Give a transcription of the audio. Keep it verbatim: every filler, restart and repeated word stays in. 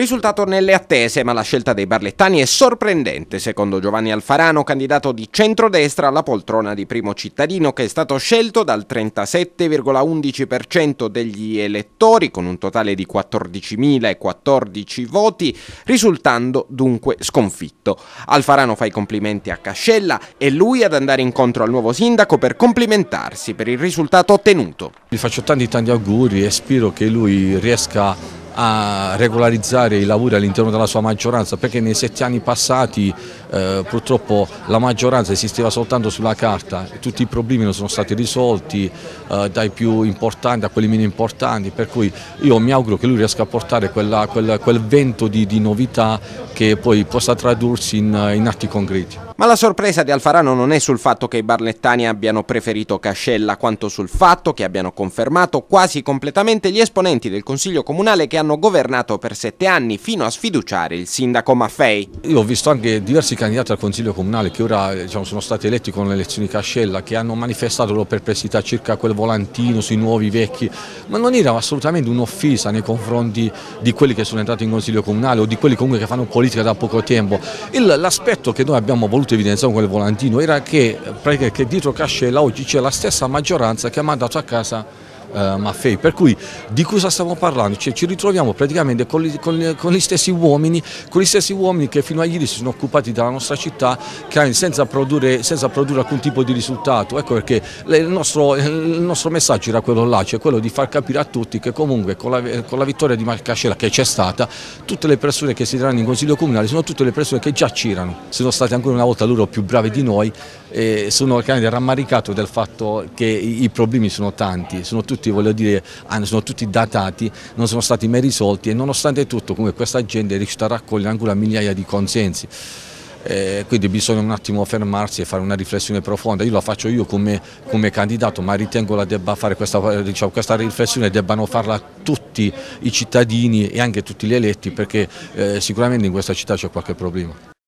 Risultato nelle attese, ma la scelta dei barlettani è sorprendente, secondo Giovanni Alfarano, candidato di centrodestra alla poltrona di primo cittadino, che è stato scelto dal trentasette virgola undici per cento degli elettori, con un totale di quattordicimilaquattordici voti, risultando dunque sconfitto. Alfarano fa i complimenti a Cascella e lui ad andare incontro al nuovo sindaco per complimentarsi per il risultato ottenuto. Gli faccio tanti tanti auguri e spero che lui riesca a regolarizzare i lavori all'interno della sua maggioranza, perché nei sette anni passati eh, purtroppo la maggioranza esisteva soltanto sulla carta, tutti i problemi non sono stati risolti, eh, dai più importanti a quelli meno importanti, per cui io mi auguro che lui riesca a portare quella, quel, quel vento di, di novità che poi possa tradursi in, in atti concreti. Ma la sorpresa di Alfarano non è sul fatto che i barlettani abbiano preferito Cascella, quanto sul fatto che abbiano confermato quasi completamente gli esponenti del Consiglio Comunale che hanno governato per sette anni fino a sfiduciare il sindaco Maffei. Io ho visto anche diversi candidati al Consiglio Comunale che ora diciamo, sono stati eletti con le elezioni di Cascella, che hanno manifestato le loro perplessità circa quel volantino sui nuovi vecchi, ma non era assolutamente un'offesa nei confronti di quelli che sono entrati in Consiglio Comunale o di quelli comunque che fanno politica da poco tempo. L'aspetto che noi abbiamo voluto evidenziare con quel volantino era che, che dietro Cascella oggi c'è la stessa maggioranza che ha mandato a casa Uh, Maffei, per cui di cosa stiamo parlando? Cioè, ci ritroviamo praticamente con gli, con, gli, con gli stessi uomini, con gli stessi uomini che fino a ieri si sono occupati della nostra città senza produrre, senza produrre alcun tipo di risultato. Ecco perché il nostro, il nostro messaggio era quello là, cioè quello di far capire a tutti che comunque con la, con la vittoria di Cascella che c'è stata, tutte le persone che si daranno in Consiglio Comunale sono tutte le persone che già c'erano, sono state ancora una volta loro più bravi di noi e sono rammaricato del fatto che i, i problemi sono tanti, sono tutti voglio dire, sono tutti datati, non sono stati mai risolti e nonostante tutto come questa gente è riuscita a raccogliere ancora migliaia di consensi. Eh, quindi bisogna un attimo fermarsi e fare una riflessione profonda. Io la faccio io come, come candidato, ma ritengo la debba fare questa, diciamo, questa riflessione debbano farla tutti i cittadini e anche tutti gli eletti, perché eh, sicuramente in questa città c'è qualche problema.